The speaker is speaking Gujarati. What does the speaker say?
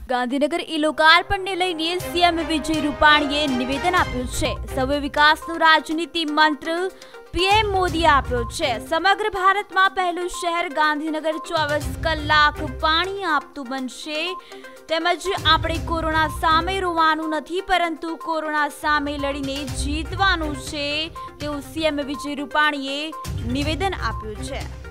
ગાંધીનગર ઈ લોકાર્પણને લઈને સીએમ વિજય રૂપાણીએ નિવેદન આપ્યું છે। સૌએ વિકાસનો રાજનીતિ મંત્ર પીએમ મોદીએ આપ્યો છે। સમગ્ર ભારતમાં પહેલું શહેર ગાંધીનગર 24 કલાક પાણી આપતું બનશે। તેમજ આપણે કોરોના સામે રોવાનું નથી, પરંતુ કોરોના સામે લડીને જીતવાનું છે તેવું સીએમ વિજય રૂપાણીએ નિવેદન આપ્યું છે।